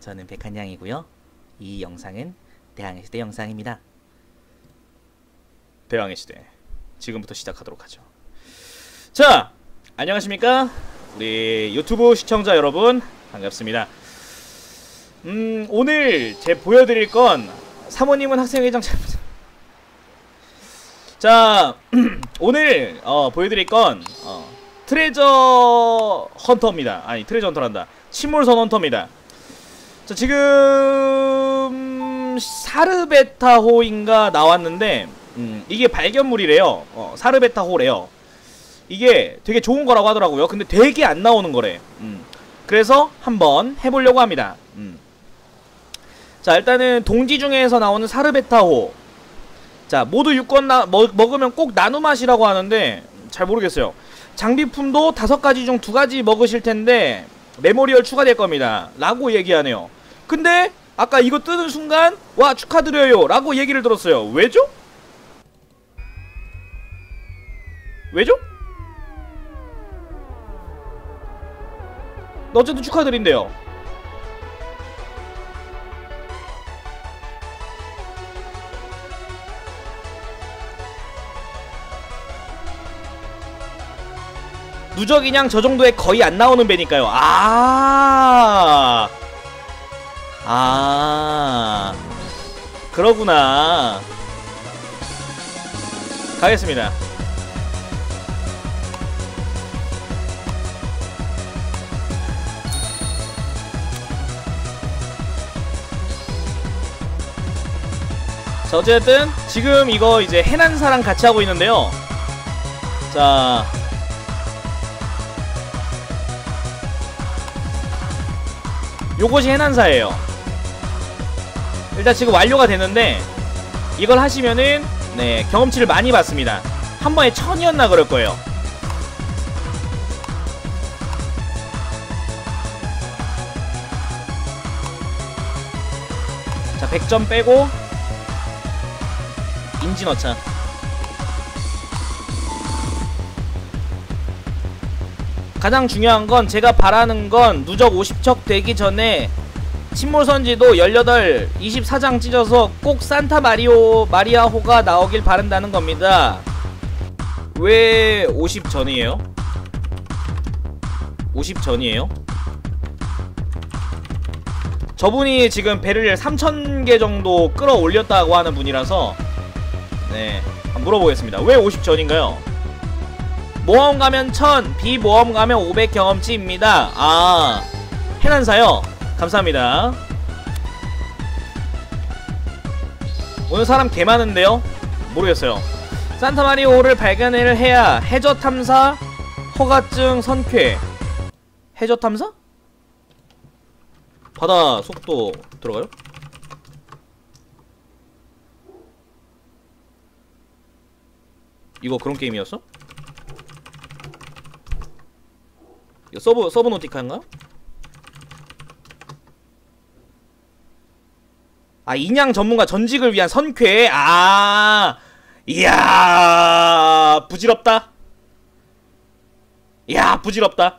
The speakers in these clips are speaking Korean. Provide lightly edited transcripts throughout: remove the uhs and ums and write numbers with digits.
저는 백한양이고요. 이 영상은 대항해 시대 영상입니다. 대항해 시대 지금부터 시작하도록 하죠. 자, 안녕하십니까? 우리 유튜브 시청자 여러분 반갑습니다. 오늘 제 보여드릴 건 사모님은 학생회장 자, 오늘 보여드릴 건 트레저 헌터입니다. 아니, 트레저 헌터란다. 침몰선 헌터입니다. 자, 지금 사르베타호인가 나왔는데 이게 발견물이래요. 사르베타호래요. 이게 되게 좋은 거라고 하더라고요. 근데 되게 안 나오는 거래. 그래서 한번 해보려고 합니다. 자, 일단은 동지 중에서 나오는 사르베타호. 자, 모두 6권 먹으면 꼭 나눔하시라고 하는데 잘 모르겠어요. 장비품도 5가지 중 2가지 먹으실 텐데 메모리얼 추가될 겁니다 라고 얘기하네요. 근데 아까 이거 뜨는 순간 와 축하드려요 라고 얘기를 들었어요. 왜죠? 왜죠? 어쨌든 축하드린대요. 누적인양 저 정도에 거의 안 나오는 배니까요. 그러구나. 가겠습니다. 자, 어쨌든 지금 이거 이제 해난사랑 같이 하고 있는데요. 자, 요것이 해난사예요. 일단 지금 완료가 됐는데 이걸 하시면은 네, 경험치를 많이 받습니다. 한 번에 1000이었나 그럴거예요. 자, 100점 빼고 인지 넣자. 가장 중요한 건 제가 바라는 건 누적 50척 되기 전에 침몰선지도 18, 24장 찢어서 꼭 산타 마리아호가 나오길 바란다는 겁니다. 왜 50 전이에요? 50 전이에요? 저분이 지금 배를 3000개 정도 끌어올렸다고 하는 분이라서 네, 한번 물어보겠습니다. 왜 50 전인가요? 모험 가면 1000, 비모험 가면 500 경험치입니다. 아, 해난사요? 감사합니다. 오늘 사람 개 많은데요? 모르겠어요. 산타마리오를 발견을 해야 해저탐사 허가증 선쾌. 해저탐사? 바다 속도 들어가요? 이거 그런 게임이었어? 이거 서브노티카인가? 아, 인양 전문가 전직을 위한 선쾌. 이야, 부질없다. 이야, 부질없다.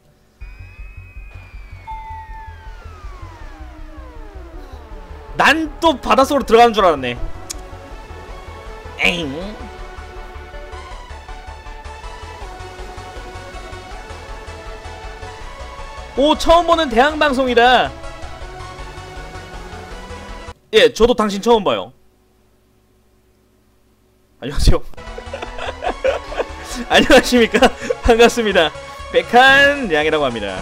난 또 바닷속으로 들어가는 줄 알았네. 엥. 오, 처음 보는 대항방송이다. 예, 저도 당신 처음 봐요. 안녕하세요. 안녕하십니까. 반갑습니다. 백한양이라고 합니다.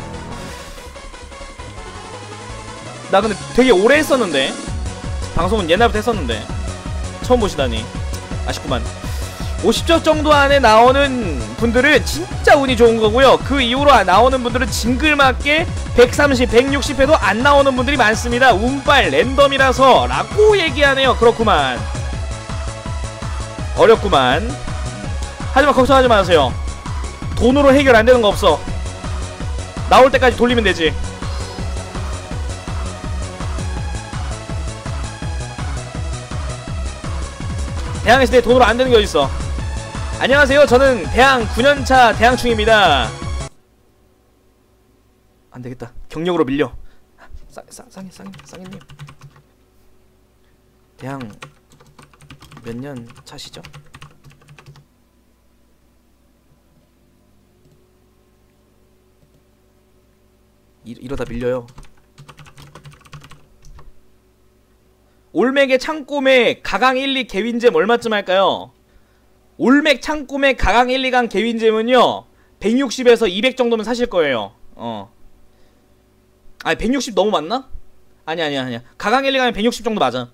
나 근데 되게 오래 했었는데, 방송은 옛날부터 했었는데 처음 보시다니 아쉽구만. 50적 정도 안에 나오는 분들은 진짜 운이 좋은 거고요. 그 이후로 나오는 분들은 징글맞게 130, 160 해도 안 나오는 분들이 많습니다. 운빨 랜덤이라서 라고 얘기하네요. 그렇구만. 어렵구만. 하지만 걱정하지 마세요. 돈으로 해결 안 되는 거 없어. 나올 때까지 돌리면 되지. 대항했을 때 돈으로 안 되는 게 어딨어. 안녕하세요. 저는 대항 9년차 대항충입니다. 안되겠다. 경력으로 밀려. 쌍이님 대항 몇 년 차시죠? 이러다 밀려요. 올맥의 창고맥 가강 1, 2 개윈잼 얼마쯤 할까요? 올맥 창고맥 가강 1, 2강 개윈잼은요 160에서 200 정도면 사실 거예요. 아니 160 너무 많나? 아니야. 가강 1, 2강은 160 정도 맞아.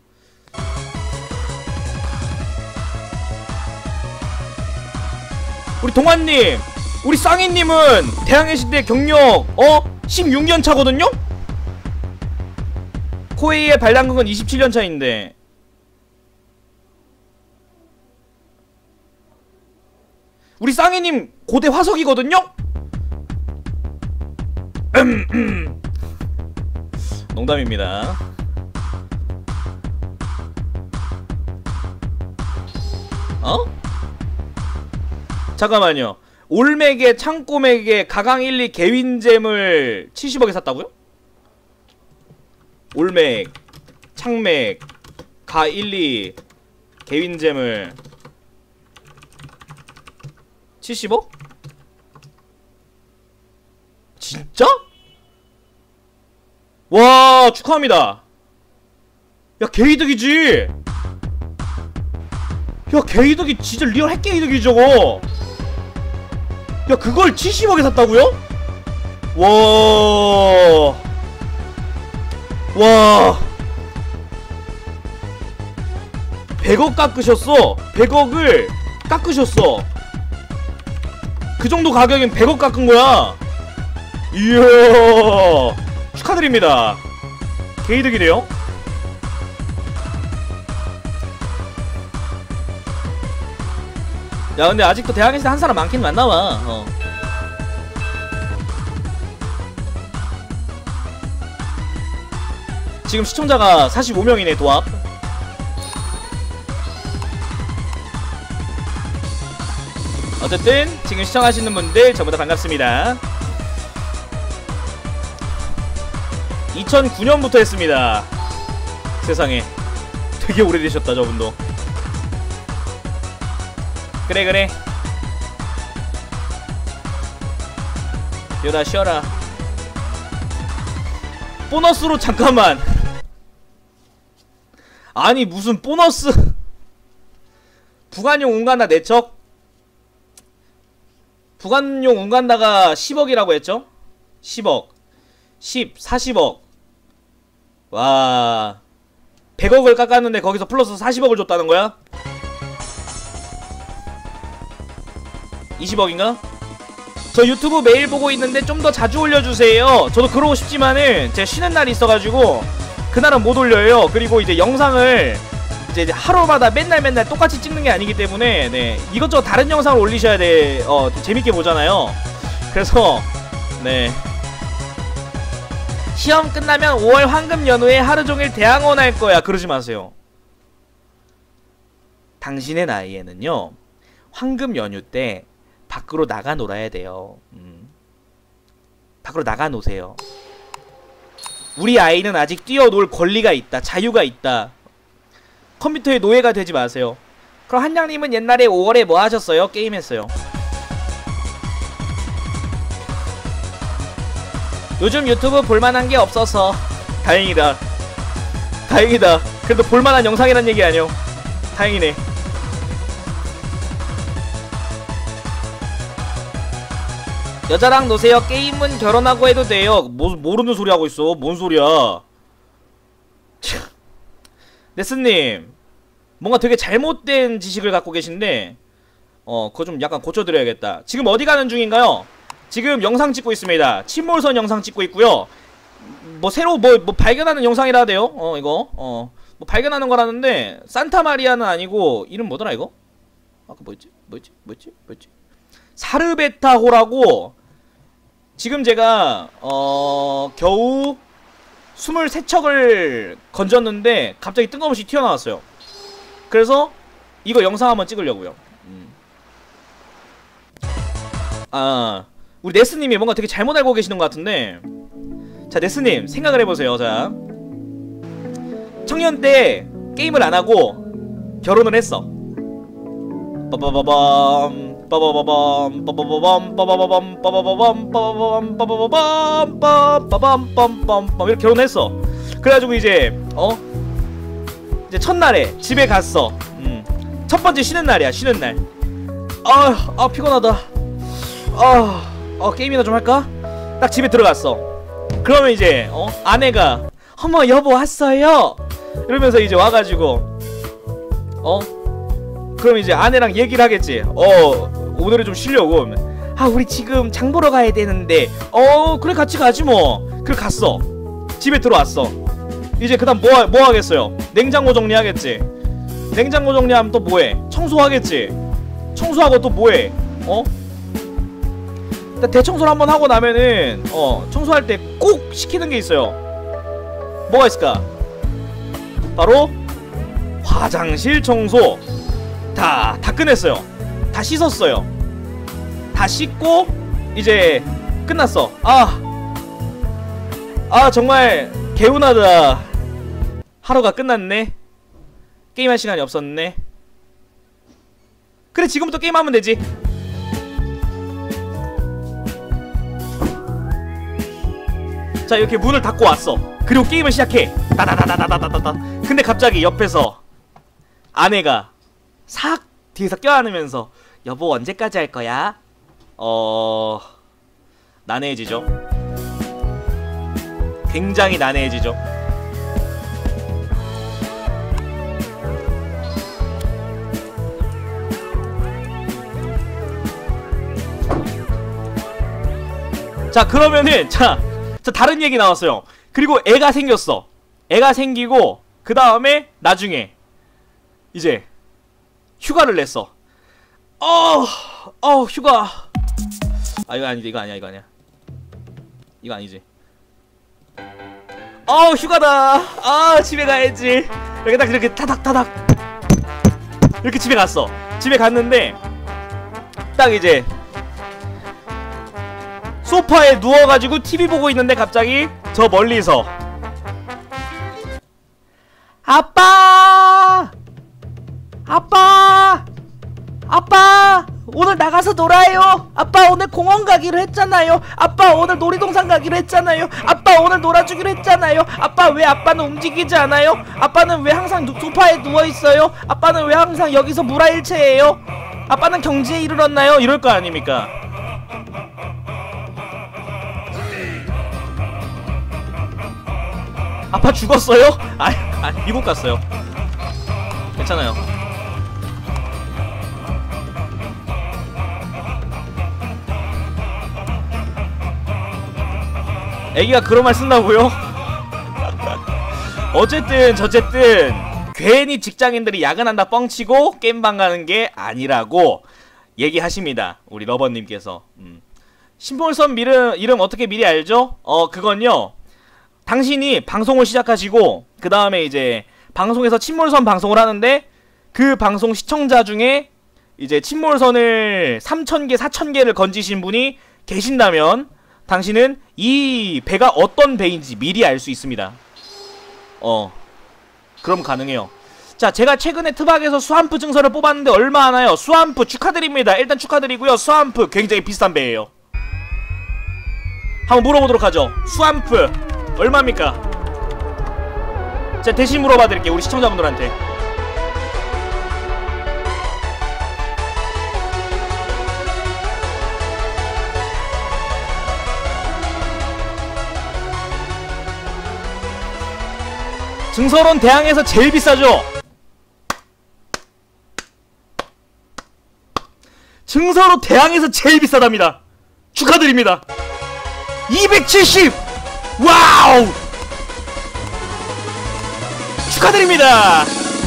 우리 동환님, 우리 쌍이님은 대항해 시대 경력 16년 차거든요? 코에이의 발당국은 27년 차인데 우리 쌍이님 고대 화석이거든요? 농담입니다. 잠깐만요. 올맥에 창고맥에 가강 1, 2 개윈잼을 70억에 샀다고요? 올맥, 창맥, 가 1, 2 개윈잼을 70억? 진짜? 와, 축하합니다. 야, 개이득이지. 야, 개이득이 진짜 리얼 핵개이득이 저거. 야, 그걸 70억에 샀다고요? 와 100억 깎으셨어. 100억을 깎으셨어. 그 정도 가격엔 100억 깎은 거야. 이야, 축하드립니다. 개이득이네요. 야, 근데 아직도 대학에서 한 사람 많긴 많나봐. 지금 시청자가 45명이네 도합. 어쨌든 지금 시청하시는 분들 전부 다 반갑습니다. 2009년부터 했습니다. 세상에 되게 오래되셨다 저분도. 그래 여다 쉬어라. 보너스로 잠깐만. 아니 무슨 보너스. 부관용 운간다 내척. 부관용 운간다가 10억이라고 했죠? 10억 10, 40억. 와 100억을 깎았는데 거기서 플러스 40억을 줬다는 거야? 20억인가? 저 유튜브 매일 보고 있는데 좀 더 자주 올려주세요. 저도 그러고 싶지만은 제가 쉬는 날이 있어가지고 그날은 못 올려요. 그리고 이제 영상을 이제 하루마다 맨날 똑같이 찍는 게 아니기 때문에 네 이것저것 다른 영상을 올리셔야 돼. 재밌게 보잖아요. 그래서 네 시험 끝나면 5월 황금 연휴에 하루종일 대항원 할 거야. 그러지 마세요. 당신의 나이에는요 황금 연휴 때 밖으로 나가 놀아야 돼요. 밖으로 나가 노세요. 우리 아이는 아직 뛰어놀 권리가 있다. 자유가 있다. 컴퓨터의 노예가 되지 마세요. 그럼 한양님은 옛날에 5월에 뭐 하셨어요? 게임했어요. 요즘 유튜브 볼만한 게 없어서. 다행이다. 다행이다. 그래도 볼만한 영상이란 얘기 아니요. 다행이네. 여자랑 노세요. 게임은 결혼하고 해도 돼요. 모르는 소리 하고 있어. 뭔 소리야. 참. 네스님 뭔가 되게 잘못된 지식을 갖고 계신데 그거 좀 약간 고쳐드려야겠다. 지금 어디 가는 중인가요? 지금 영상 찍고 있습니다. 침몰선 영상 찍고 있고요. 뭐 새로 뭐 발견하는 영상이라 하대요. 이거 뭐 발견하는 거라는데 산타마리아는 아니고 이름 뭐더라 이거? 아까 뭐였지? 사르베타호라고. 지금 제가 겨우 23척을 건졌는데 갑자기 뜬금없이 튀어나왔어요. 그래서 이거 영상 한번 찍으려고요. 우리 네스님이 뭔가 되게 잘못 알고 계시는 것 같은데, 자 자, 네스님 생각을 해보세요. 자, 청년 때 게임을 안하고 결혼을 했어. 빠바바밤 빠바바밤 빠바바밤 빠바바밤 빠바바밤 빠바바밤 빠바바밤 빠바밤 이렇게 결혼했어. 그래가지고 이제 이제 첫날에 집에 갔어. 첫 번째 쉬는 날이야. 쉬는 날. 피곤하다. 게임이나 좀 할까? 딱 집에 들어갔어. 그러면 이제 아내가 어머 여보 왔어요 이러면서 이제 와가지고 그럼 이제 아내랑 얘기를 하겠지. 오늘은 좀 쉬려고. 우리 지금 장 보러 가야 되는데. 그래 같이 가지 뭐. 그래 갔어. 집에 들어왔어. 이제 그 다음 뭐 하겠어요? 냉장고 정리하겠지. 냉장고 정리하면 또 뭐해? 청소하겠지. 청소하고 또 뭐해? 대청소를 한번 하고 나면은 청소할 때 꼭 시키는 게 있어요. 뭐가 있을까? 바로 화장실 청소. 다 끝냈어요. 다 씻었어요. 다 씻고 이제 끝났어. 정말 개운하다. 하루가 끝났네. 게임할 시간이 없었네. 그래 지금부터 게임하면 되지. 자 이렇게 문을 닫고 왔어. 그리고 게임을 시작해. 따다다다다다다다. 근데 갑자기 옆에서 아내가 싹 뒤에서 껴안으면서 여보 언제까지 할 거야? 난해해지죠. 굉장히 난해해지죠. 자 그러면은 자 다른 얘기 나왔어요. 그리고 애가 생겼어. 애가 생기고 그 다음에 나중에 이제 휴가를 냈어. 휴가. 이거 아니지. 이거 아니야. 이거 아니지. 휴가다. 집에 가야지. 이렇게 딱 이렇게 타닥타닥 이렇게 집에 갔어. 집에 갔는데 딱 이제 소파에 누워가지고 TV 보고 있는데 갑자기 저 멀리서 아빠 오늘 나가서 놀아요. 아빠 오늘 공원 가기로 했잖아요. 아빠 오늘 놀이동산 가기로 했잖아요. 아빠 오늘 놀아주기로 했잖아요. 아빠 왜 아빠는 움직이지 않아요? 아빠는 왜 항상 소파에 누워있어요? 아빠는 왜 항상 여기서 무라일체예요? 아빠는 경지에 이르렀나요? 이럴 거 아닙니까? 아빠 죽었어요? 미국 갔어요. 괜찮아요. 애기가 그런 말 쓴다고요? 어쨌든 괜히 직장인들이 야근한다 뻥치고 게임방 가는 게 아니라고 얘기하십니다. 우리 러버님께서. 신몰선 이름 어떻게 미리 알죠? 그건요, 당신이 방송을 시작하시고 그 다음에 이제 방송에서 침몰선 방송을 하는데 그 방송 시청자 중에 이제 침몰선을 3000개 4000개를 건지신 분이 계신다면 당신은 이 배가 어떤 배인지 미리 알 수 있습니다. 그럼 가능해요. 자, 제가 최근에 트박에서 수암프 증서를 뽑았는데 얼마 하나요? 수암프 축하드립니다. 일단 축하드리고요. 수암프 굉장히 비싼 배예요. 한번 물어보도록 하죠. 수암프 얼마입니까? 제가 대신 물어봐드릴게요. 우리 시청자분들한테. 증설원 대항에서 제일 비싸죠? 증설원 대항에서 제일 비싸답니다. 축하드립니다. 270! 와우! 축하드립니다.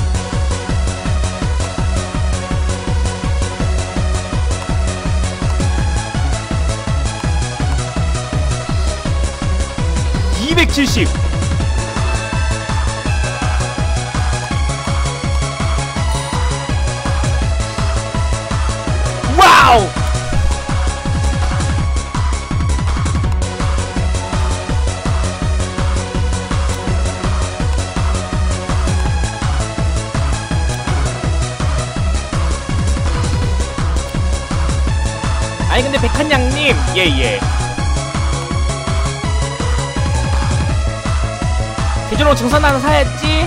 (270) 와우! 형님 예예. 기존으로 증선 하나 사야지.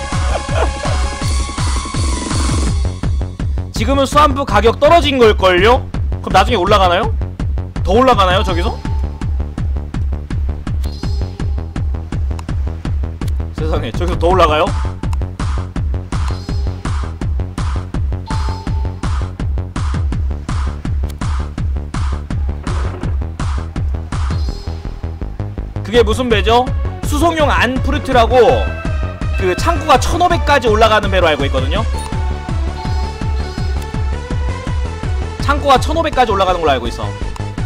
지금은 수환부 가격 떨어진 걸걸요? 그럼 나중에 올라가나요? 더 올라가나요 저기서? 세상에 저기서 더 올라가요? 그게 무슨 배죠? 수송용 안프루트라고 그 창고가 1500까지 올라가는 배로 알고 있거든요. 창고가 1500까지 올라가는 걸로 알고 있어.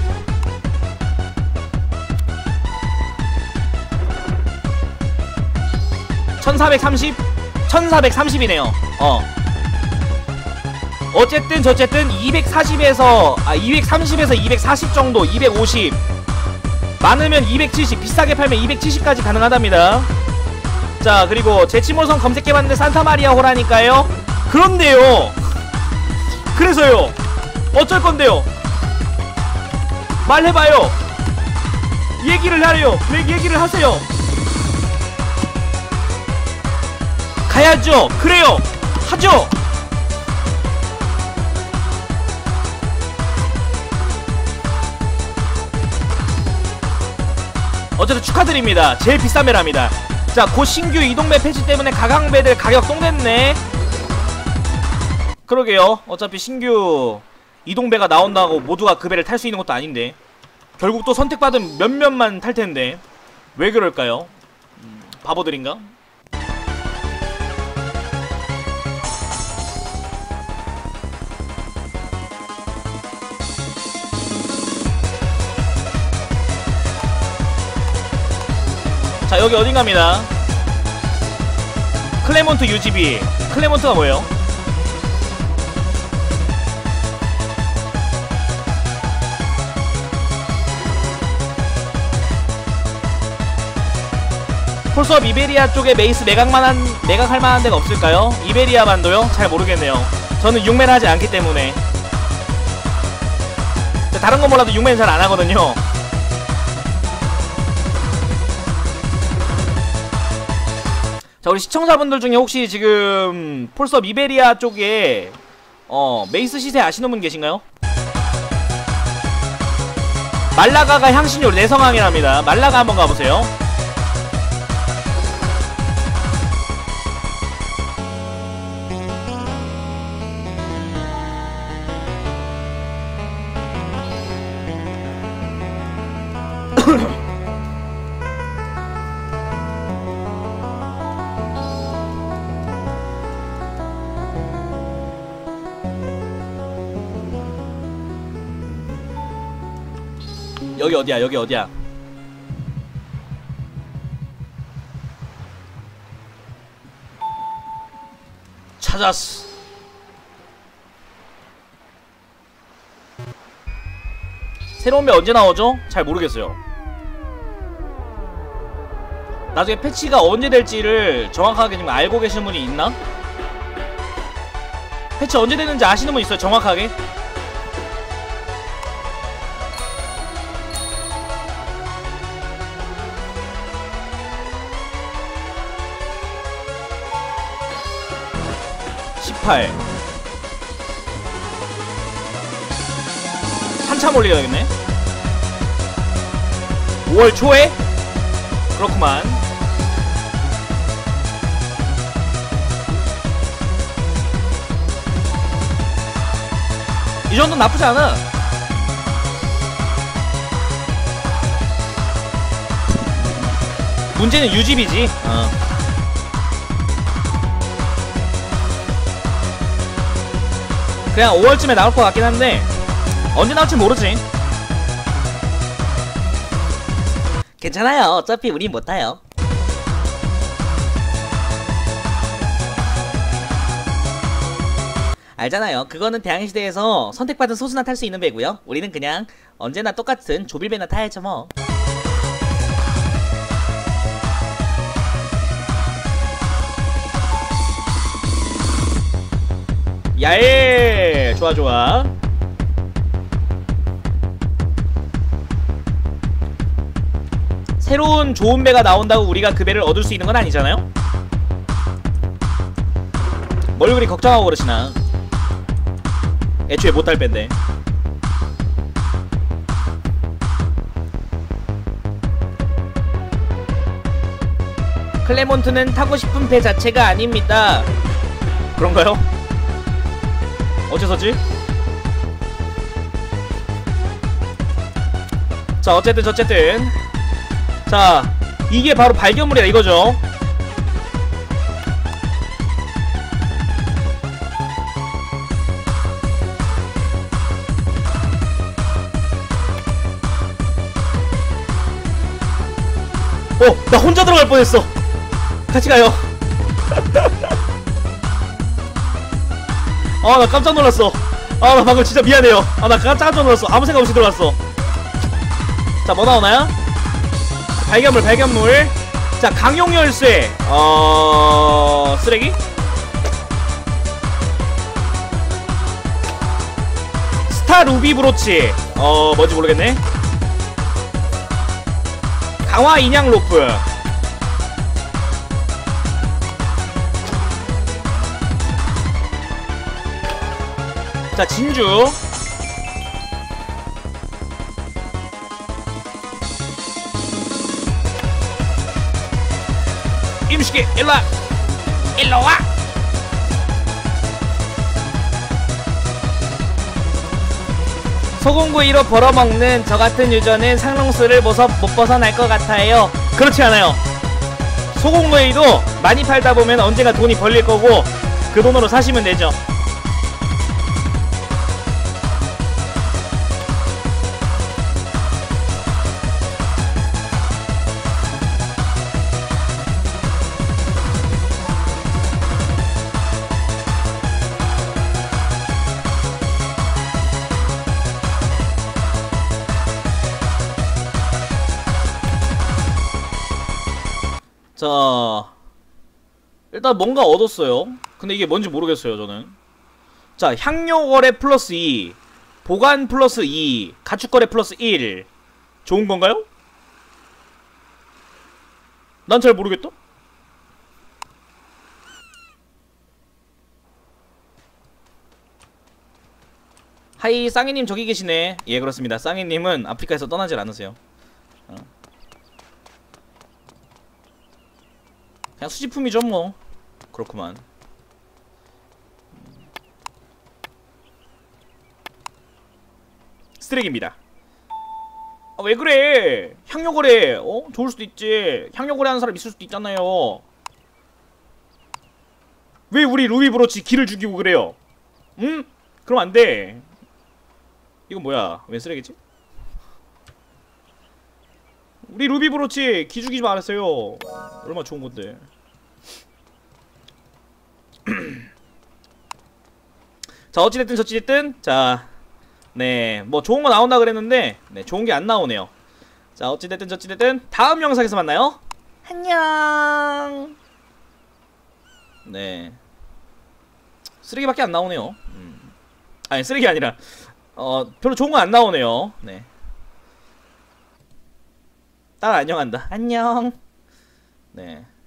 (1430) 1430이네요 어쨌든 저쨌든 240에서 230에서 240 정도, 250 많으면 270, 비싸게 팔면 270까지 가능하답니다. 자, 그리고 제치몰성 검색해봤는데 산타마리아 호라니까요. 그런데요, 그래서요, 어쩔건데요, 말해봐요. 얘기를 하래요. 얘기를 하세요. 가야죠. 그래요. 하죠. 어쨌든 축하드립니다. 제일 비싼 배랍니다. 자, 곧 신규 이동배 패치 때문에 가강배들 가격 똥됐네. 그러게요. 어차피 신규 이동배가 나온다고 모두가 그 배를 탈 수 있는 것도 아닌데 결국 또 선택받은 몇몇만 탈 텐데 왜 그럴까요? 바보들인가? 자, 여기 어딘갑니다. 클레몬트 UGB. 클레몬트가 뭐예요? 폴수업 이베리아 쪽에 메이스 매각할 만한 데가 없을까요? 이베리아 반도요? 잘 모르겠네요. 저는 6맨 하지 않기 때문에. 다른 건 몰라도 6맨 잘 안 하거든요. 자, 우리 시청자분들 중에 혹시 지금 폴수업 이베리아 쪽에 메이스 시세 아시는 분 계신가요? 말라가가 향신료 내성항이랍니다. 말라가 한번 가보세요. 여기 어디야? 여기 어디야? 찾았어. 새로운 배 언제 나오죠? 잘 모르겠어요. 나중에 패치가 언제 될지를 정확하게 지금 알고 계신 분이 있나? 패치 언제 되는지 아시는 분 있어요? 정확하게? 한참 올리겠네. 5월 초에? 그렇구만. 이 정도는 나쁘지 않아. 문제는 유집이지. 그냥 5월쯤에 나올 것 같긴 한데 언제 나올지 모르지. 괜찮아요. 어차피 우린 못 타요. 알잖아요. 그거는 대항해시대에서 선택받은 소수나 탈 수 있는 배고요. 우리는 그냥 언제나 똑같은 조빌배나 타야죠 뭐. 야예, 좋아 좋아. 새로운 좋은 배가 나온다고 우리가 그 배를 얻을 수 있는 건 아니잖아요? 뭘 그리 걱정하고 그러시나. 애초에 못할 밴데. 클레몬트는 타고 싶은 배 자체가 아닙니다. 그런가요? 어째서지? 자, 어쨌든 자, 이게 바로 발견물이다 이거죠. 나 혼자 들어갈 뻔했어. 같이 가요. 나 깜짝 놀랐어. 나 방금 진짜 미안해요. 나 깜짝 놀랐어. 아무 생각 없이 들어갔어. 자, 뭐 나오나요? 발견물. 자, 강용 열쇠. 쓰레기? 스타 루비 브로치. 뭔지 모르겠네. 강화 인양 로프. 자, 진주. 임시기 일로와. 소금구이로 벌어먹는 저같은 유저는 상록수를 못 벗어날 것 같아요. 그렇지 않아요. 소금구이도 많이 팔다보면 언젠가 돈이 벌릴거고 그 돈으로 사시면 되죠. 자, 일단 뭔가 얻었어요. 근데 이게 뭔지 모르겠어요 저는. 자, 향료거래 플러스 2, 보관 플러스 2, 가축거래 플러스 1. 좋은 건가요? 난 잘 모르겠다. 하이, 쌍이님 저기 계시네. 예, 그렇습니다. 쌍이님은 아프리카에서 떠나질 않으세요. 그냥 수집품이죠 뭐. 그렇구만. 쓰레기입니다. 왜 그래? 향료거래 좋을 수도 있지. 향료거래 하는 사람 있을 수도 있잖아요. 왜 우리 루비 브로치 기를 죽이고 그래요? 응? 그럼 안돼. 이건 뭐야? 왜 쓰레기지? 우리 루비 브로치 기 죽이지 말았어요. 얼마나 좋은 건데. 자, 어찌됐든 자, 네, 뭐 좋은 거 나온다 그랬는데 네, 좋은 게 안 나오네요. 자, 어찌됐든 다음 영상에서 만나요. 안녕. 네, 쓰레기밖에 안 나오네요. 아니, 쓰레기 아니라 별로 좋은 거 안 나오네요. 네, 딸 안녕한다. 안녕. 네.